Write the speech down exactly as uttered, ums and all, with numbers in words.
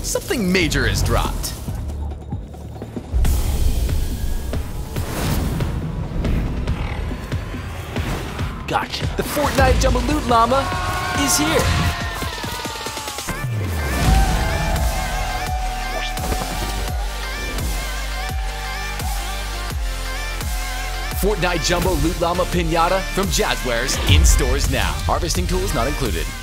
Something major is dropped. Gotcha. The Fortnite Jumbo Loot Llama is here. Fortnite Jumbo Loot Llama Pinata from Jazzwares in stores now. Harvesting tools not included.